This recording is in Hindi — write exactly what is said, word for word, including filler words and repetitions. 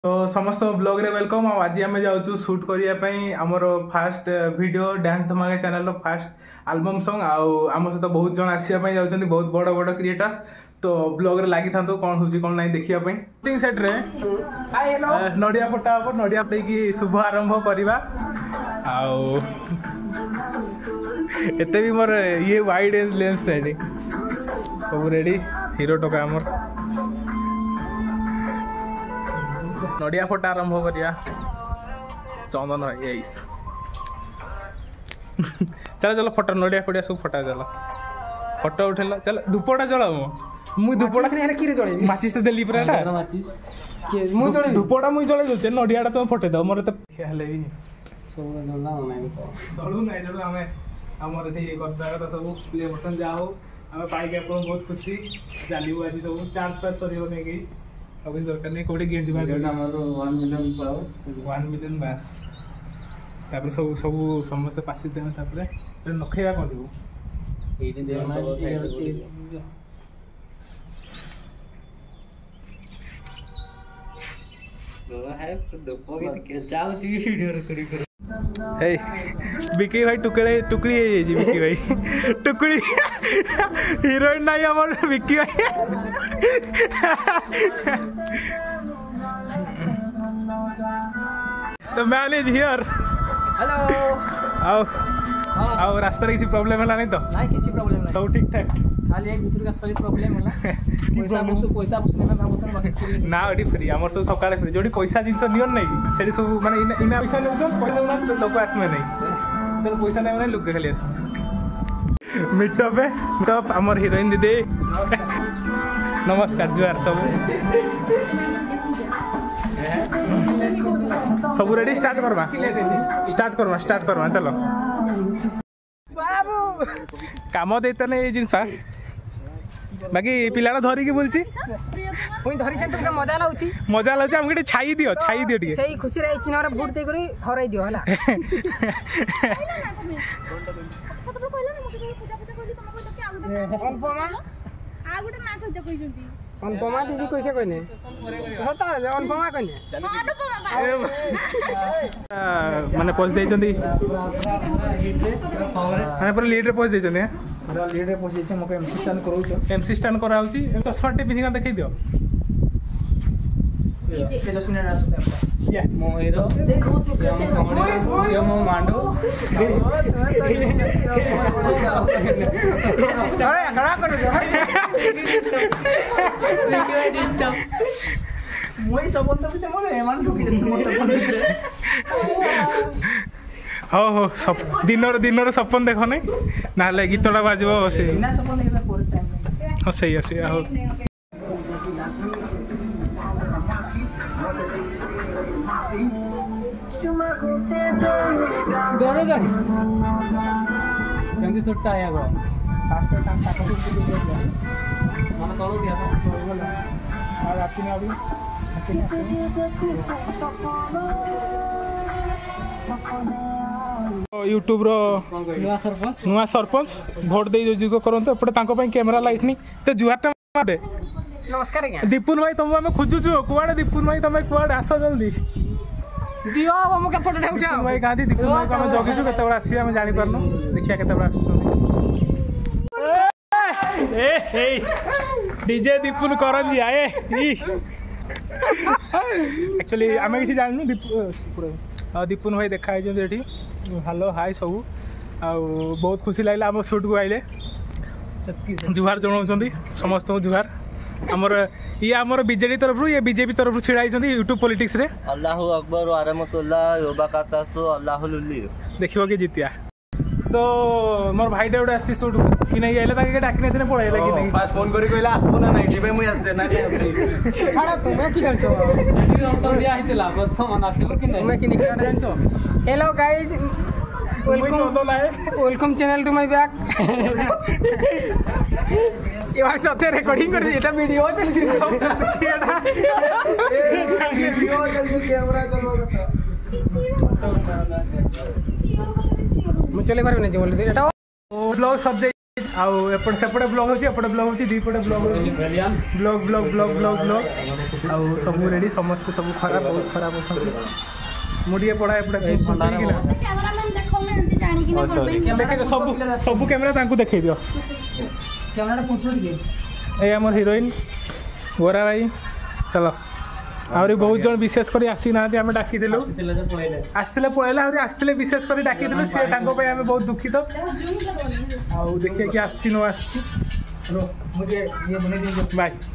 तो समस्त ब्लॉग रे वेलकम। आज आम जाऊँ शूट करने आमर फास्ट वीडियो डांस धमाका चैनल फास्ट एल्बम सॉन्ग आम सहित बहुत जन आसापी जाऊँ बहुत बड़ बड़ क्रिएटर। तो ब्लॉग रे लगी था कौन हो कौन ना देखापी शूटिंग सेट रे नड़िया फटा हम नड़िया फटेकी शुभ आरंभ करवा एत भी मोर ये वाइड एज लेंस रेडी सब रेडी हीरो टका आमर नड़िया फटा आरंभ करिया चंदन भाई चलो चलो फटा नड़िया फटिया सब फटा चलो फटो उठेला चल धूपटा जला मु धूपटा जल माचिस तो देली पूरा धूपटा मुझे जल दूचे नड़िया तुम फटे दो मोर तो हेले भी सब जलू ना जलू आम आमर ये करता सब प्ले बटन जाओ आम पाइक आप बहुत खुशी चलू आज सब चांस पास कर अब दरकार नहीं कौटे गेंज वन मिलियन बास तापर सब सब समस्ते पासी देना तापर नखेगा कौन बिकी भाई टुकड़े टुकड़ी बिकी भाई टुकड़ी हीरोइन नहीं हमारे बिकी भाई तो मैन इज हियर हेलो आओ आओ रास्ता रे किसी प्रॉब्लम हला नहीं तो नहीं किसी प्रॉब्लम नहीं सब ठीक ठाक खाली एक भीतर का सही प्रॉब्लम होला पैसा मुसु पैसा मुसु ना भाबतन बाकी ना ओडी फ्री हमर सब सकाळे फ्री जोडी पैसा जिंस नियन नहीं सेडी सब माने इना पैसा लेउछ पहिले ना लोक आसमे नहीं तो पैसा नहीं माने लोक खाली आस मिट पे टॉप हमर हीरोइन दीदी नमस्कार जुआर सब सब रेडी स्टार्ट करवा स्टार्ट करवा स्टार्ट करवा चलो बाबू काम देते नहीं जिनस बाकी पिलाटा धरिकी बोलची पुई धरि छ तुमके मजा लाउची मजा लाउची हम के छाई दियो छाई दियो टिके सही खुशी रही चिनारे भोट दे करी हराई दियो हला सब लोग कहला ना मके पूजा पूजा कहली तुम कहलो कि अनुपमा आ गुटे ना कहते कहिसंती अनुपमा दीदी कहि के कहने होता अनुपमा कहने अनुपमा माने पोस्ट देइचंदी माने पूरा लीड रे पोस्ट देइचंदी पूरा लीड रे पोस्ट देइछ मके एमसी स्टैंड करूछ एमसी स्टैंड कराउची चश्मा टे पिनिका देखै दियो ये दस मिनट आसते या मो एरो देखो तो ये मो मांडो अरे खड़ा कर दो मोई सबंध पे मोर एमान ढुकी दे मोर सबंध हो हो सब दिनर दिनर सपन देखो नहीं नाले गीतटा बाजबो से बिना सपन देखला पूरा टाइम हो सही आसी हो दोनों जन जल्दी छुट्टा आया गो फास्ट टाइम टाका मन करो दिया तो और आपकी ने अभी यूट्यूब रो नुआ सरपंच नुआ सरपंच भोट दे जो करंतो एपटे तांको पई कैमरा लाइट नहीं तो जुहारटा मारे नमस्कार आज्ञा दीपुन भाई तुम आम खोजुछु कुआडे दीपुन भाई तुम कुआडे आस जल्दी दियो हम के फोटो उठाओ दीपुन भाई गांधी दीपुन भाई को हम जगिछु केते बडा आसी हम जानि परनो देखिया केते बडा आसुछन ए ए डीजे दीपुन करन जी आए ई एक्चुअली आमे किसी जाननु दीपुन दीपुन भाई देखा है जो एठी हेलो हाय सब आ बहुत खुशी लागला हम शूट को आइले जुहार जणाउछंदी समस्त जुहार हमर ये हमर बीजेडी तरफ ये बीजेपी तरफ छिड़ाई यूट्यूब पॉलिटिक्स रे अल्लाहु अकबर व रहमतुल्लाह योबा करता तो अल्लाहु लुल्ली देखिबो कि जितिया तो मोर भाईटे गोटे आसी शूट कि नहीं आइले ताके डाकि नेथिने पळाइला कि नहीं पास फोन करी कहला आसबो ना नहीं जेबे मुई आसे ना छाड़ा तुमे कि जानछो हम दिया हितला प्रथम नाथिलो कि नहीं तुमे कि निकरा जानछो hello guys welcome channel to my back ये बार चौथे रिकॉर्डिंग कर एटा वीडियो चलती वीडियो चलती कैमरा चलो मु चले पारे नहीं बोल दे एटा ब्लॉग सब आउ एपट सेपटे ब्लॉग होची एपटे ब्लॉग होची दीपटे ब्लॉग होची blog blog blog blog blog आउ सब रेडी समस्त सब खराब बहुत खराब अछंती मुडिए पड़ा एपटे ठंडा कि ना कैमरामैन देखो मैं एंती जानी कि ना देखे सब सब कैमरा तांको देखै दियो कैमरा पूछो ଟିକେ ए हमर हीरोइन गोरा भाई चलो आहरी बहुत जन विशेष कर आसी ना आम डाकी आसते पलैला आहरी आसते विशेष कर डाकी सी आम बहुत दुखित आउ देखिए कि आस बाय।